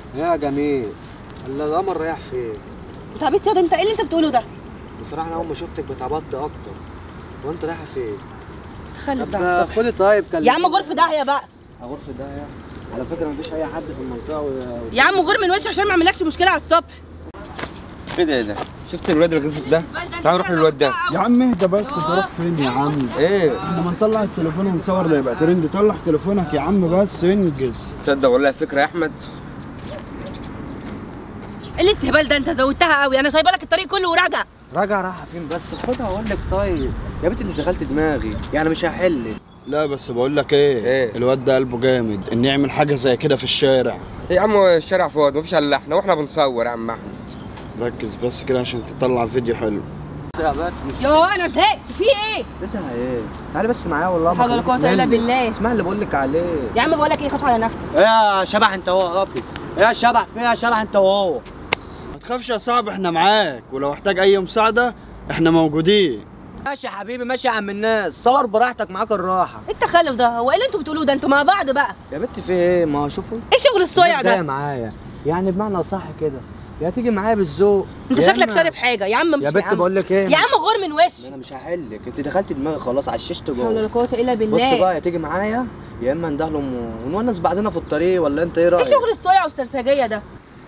يا جميل، القمر رايح فين؟ انت عبيط ياض، انت ايه اللي انت بتقوله ده؟ بصراحه انا اول ما شفتك اتعبطت اكتر. وانت رايحه فين؟ تخلف ده على الصبح. خدي طيب يا عم غرف داهيه بقى. غرف داهيه؟ على فكره مفيش اي حد في المنطقه يا عم غور من وشي عشان ما اعملكش مشكله على الصبح. ايه ده؟ شفت الواد الغلط ده؟ تعال نروح للواد ده. يا عم اهدى بس، تروح فين يا عم؟ ايه؟ لما نطلع التليفون ونصور ده يبقى ترند. طلع تليفونك يا عم بس انجز. تصدق والله فكره يا احمد. ايه الاستهبال ده؟ انت زودتها قوي، انا سايبه لك الطريق كله وراجع. رايحه فين بس؟ خدها واقول لك. طيب يا بنت انت دخلت دماغي، يعني مش هحل. لا بس بقول لك ايه؟ الواد ده قلبه جامد ان يعمل حاجه زي كده في الشارع. ايه يا عم الشارع فاضي مفيش الا احنا واحنا بنصور يا عم احمد. ركز بس كده عشان تطلع فيديو حلو. يو انا زهقت. في ايه؟ تسعة ايه؟ تعالي بس معايا والله. حول ولا قوه الا بالله. اسمع اللي بقول لك عليه. يا عم بقول لك ايه، خاف على نفسك. ايه يا شبح انت وهو؟ اقفي. ايه يا شبح؟ في يا شبح انت وهو؟ ما تخافش يا صاحبي، احنا معاك، ولو احتاج اي مساعده احنا موجودين. ماشي يا حبيبي، ماشي يا عم الناس، صور براحتك، معاك الراحه. ايه التخلف ده؟ هو ايه اللي انتوا بتقولوه ده؟ انتوا مع بعض بقى. يا بنت في ايه؟ ما شوفوا ايه شغل الصايع ده؟ معايا يعني بمعنى صح كده، يا تيجي معايا بالذوق. انت شكلك شارب حاجه يا عم. مش يا بنت بقول لك ايه؟ يا عم غور من وشي. انا مش هحلك، انت دخلت دماغي خلاص، عششت جوه. حول ولا قوه الا بالله. بص بقى، يا تيجي معايا يا اما ندهلم ونونس بعدنا في الطريق، ولا انت ايه رايك؟ ايه شغل الصايع والسرسجيه ده؟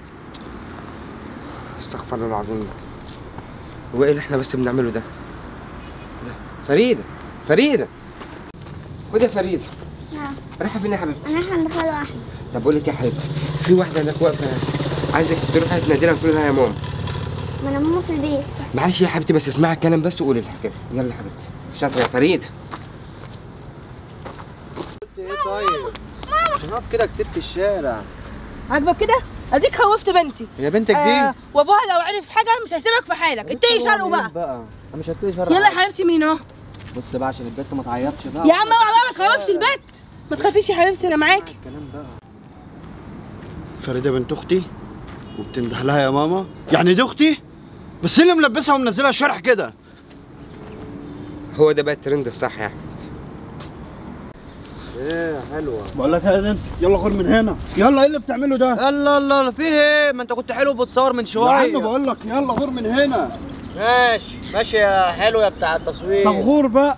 استغفر الله العظيم. هو ايه اللي احنا بس بنعمله ده؟ فريده خد يا فريده. نعم. رايحه فين يا حبيبتي؟ انا رايحه عند خالو احمد. طب بقول لك يا حبيبتي، في واحده هناك واقفه عايزك تروحي تناديلها وتقولي لها يا ماما. ما انا ماما في البيت. معلش يا حبيبتي بس اسمعي الكلام بس وقولي لها كده. يلا يا حبيبتي. شاطره يا فريده. ايه طيب؟ عشان اقف كده كتير في الشارع. عاجبك كده؟ اديك خوفت بنتي. هي بنتك دي؟ وابوها لو عرف حاجه مش هيسيبك في حالك. اتقي شرقه بقى. انا مش هتقي شرقه. يلا يا حبيبتي مين اهو. بص بقى عشان البنت ما تعيطش بقى. يا عم اوعى بقى، ما تخوفش البت. ما تخافيش يا حبيبتي، انا معاكي. الكلام بقى. فريده بنت اختي وبتنده لها يا ماما، يعني دي اختي؟ بس إيه اللي ملبسها ومنزلها شرح كده؟ هو ده بقى الترند الصح يا احمد. ايه حلوه. بقول لك يا انت يلا غور من هنا. يلا ايه اللي بتعمله ده؟ يلا يلا في ايه؟ ما انت كنت حلو بتصور من شويه. يا عم بقول لك يلا غور من هنا. ماشي ماشي يا حلو يا بتاع التصوير. طب غور بقى.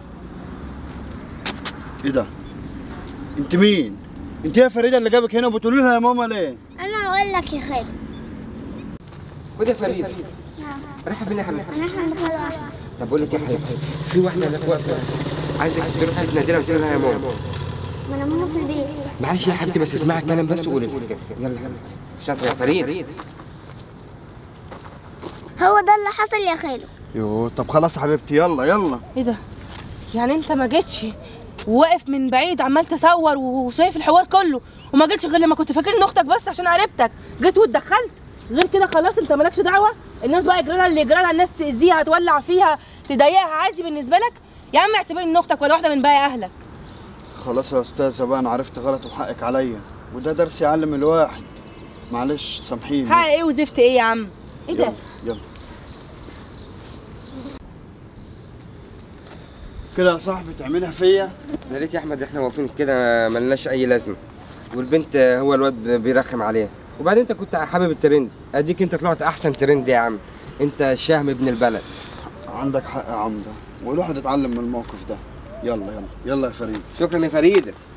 ايه ده؟ انت مين؟ انت يا فريده اللي جابك هنا وبتقولي لها يا ماما ليه؟ انا اقول لك يا خالو. خد يا فريده. نعم. رايحه فين يا حبيبتي؟ انا رايحه عند خالو احمد. طب بقول لك يا حبيبتي، في واحده هناك واقفه عايزك تروحي تناديلها وتقولي لها يا ماما. ما انا ماما في البيت. معلش يا حبيبتي بس اسمعي الكلام بس وقولي لها كده. يلا يا حبيبتي. شاطره يا فريده. هو ده اللي حصل يا خالو. يوه طب خلاص يا حبيبتي يلا يلا. ايه ده؟ يعني انت ما جيتش وواقف من بعيد عمال تصور وشايف الحوار كله، وما جيتش غير لما كنت فاكر ان اختك بس عشان قريبتك، جيت واتدخلت؟ غير كده خلاص انت مالكش دعوه. الناس بقى يجرى لها اللي يجرى لها، الناس تاذيها تولع فيها تضايقها، عادي بالنسبه لك. يا عم اعتبر ان اختك ولا واحده من باقي اهلك. خلاص يا استاذه بقى، انا عرفت غلط وحقك عليا، وده درس يعلم الواحد. معلش سامحيني. حق ايه وزفت ايه يا عم؟ ايه ده؟ يلا كده يا صاحبي تعملها فيا. يا ريت يا احمد احنا واقفين كده ملناش اي لازمه، والبنت هو الواد بيرخم عليها، وبعدين انت كنت حابب الترند، اديك انت طلعت احسن ترند يا عم. انت الشهم ابن البلد. عندك حق يا عمده، والواحد اتعلم من الموقف ده. يلا يلا يلا يا فريد. شكرا يا فريده.